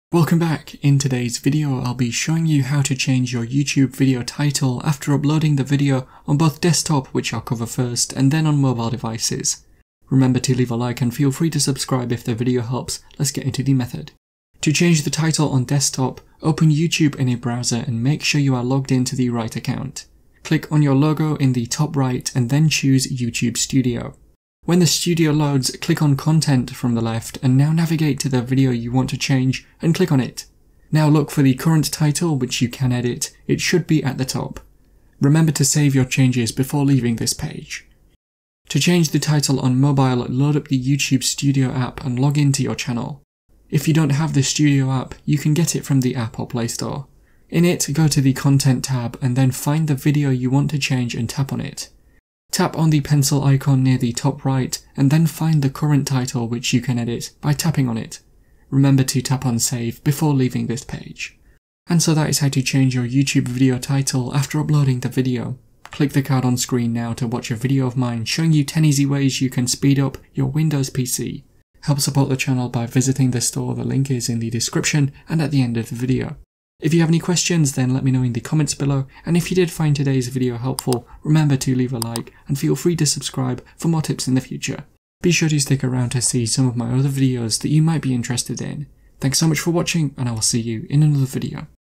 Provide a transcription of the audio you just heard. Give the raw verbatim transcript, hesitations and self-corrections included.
Welcome back. In today's video I'll be showing you how to change your YouTube video title after uploading the video on both desktop, which I'll cover first, and then on mobile devices. Remember to leave a like and feel free to subscribe if the video helps. Let's get into the method. To change the title on desktop, open YouTube in a browser and make sure you are logged into the right account. Click on your logo in the top right and then choose YouTube Studio. When the studio loads, click on Content from the left and now navigate to the video you want to change and click on it. Now look for the current title, which you can edit. It should be at the top. Remember to save your changes before leaving this page. To change the title on mobile, load up the YouTube Studio app and log into your channel. If you don't have the Studio app, you can get it from the App or Play Store. In it, go to the Content tab and then find the video you want to change and tap on it. Tap on the pencil icon near the top right and then find the current title, which you can edit by tapping on it. Remember to tap on Save before leaving this page. And so that is how to change your YouTube video title after uploading the video. Click the card on screen now to watch a video of mine showing you ten easy ways you can speed up your Windows P C. Help support the channel by visiting the store. The link is in the description and at the end of the video. If you have any questions, then let me know in the comments below, and if you did find today's video helpful, remember to leave a like and feel free to subscribe for more tips in the future. Be sure to stick around to see some of my other videos that you might be interested in. Thanks so much for watching, and I will see you in another video.